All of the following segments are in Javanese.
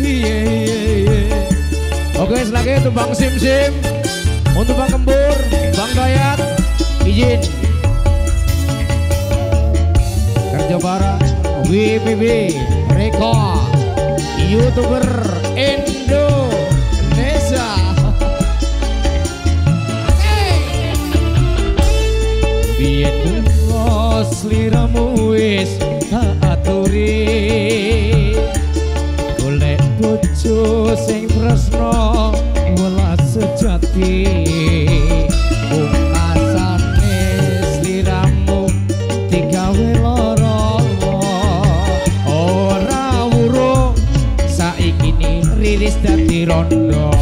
Oke, selagi itu Bang Sim Sim, untuk Bang Kembur, Bang Dayat, izin kerja bareng WPB Record, YouTuber Indonesia. Biyen kula sliramu wis tak aturi, golek bojo sing tresno welas sejati. Pungkasane sliramu digawe lara, ora wurung saiki ni riris dadi rondo.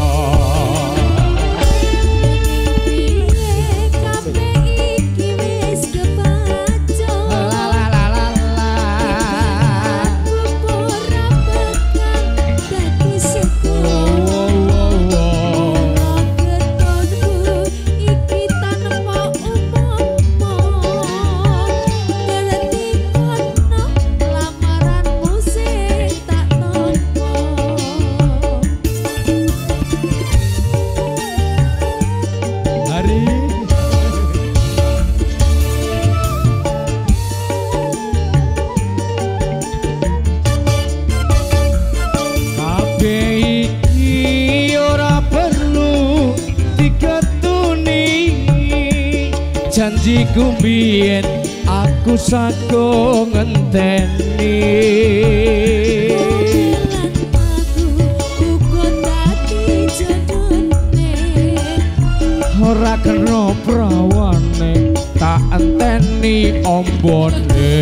Janjiku mbiyen aku sago ngenteni, ora kena prawane tak enteni ombone.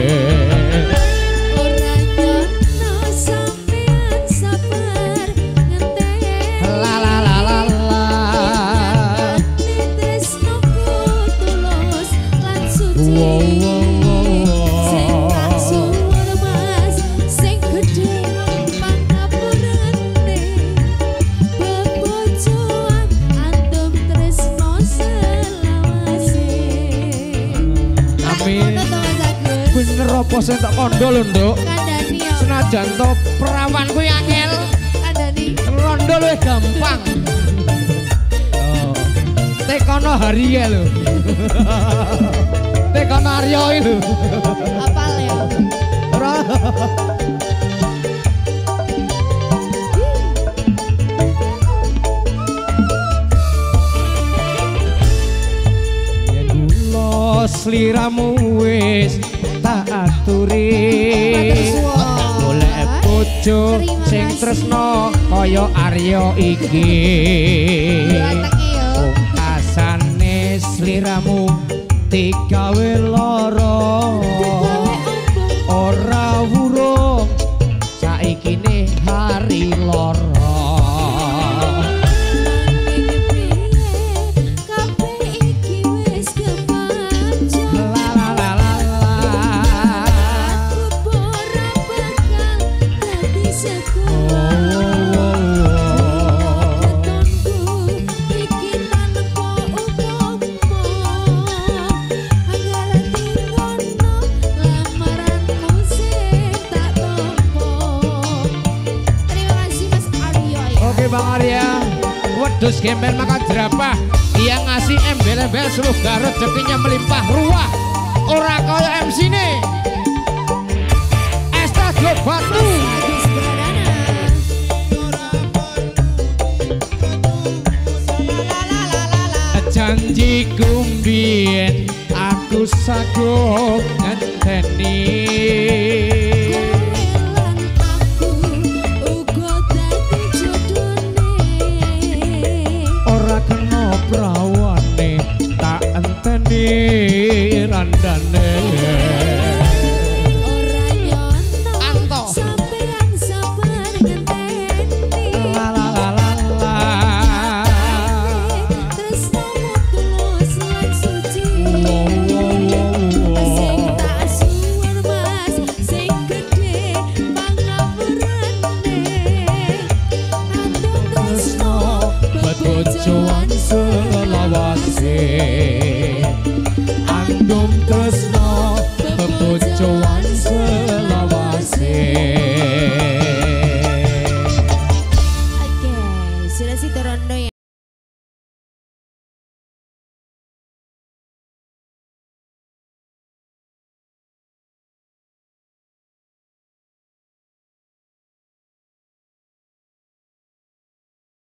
Bener apa sing tak kondo lho, Nduk? Kandhani yo. Senajan to perawan kuwi angel, Kandhani. rondo luwih gampang. Oh. Tekono Harie lho. Tekono Aryo lho. Apal ya? Ora. Yen kula sliramu wis tak aturi, golek bojo sing tresno kaya Aryo iki. Pungkasane sliramu digawe lara, ora wurung saiki ne hari lara. Bang Arya, wedhus gemben makan jerapah, dia ngasih embel-embel seluruh Garut, rezekinya melimpah ruah, ora kaya MC ne Esta Batu. Janjiku mbiyen aku sago ngenteni, prawane tak enteni randane. Ora nyono sampean sabar ngenteni, la la la la la. Tresnamu tulus lan suci, sing tak suwun mas, sing gedhe pangapurane. Andung tresno bojoan selawase, andum tresno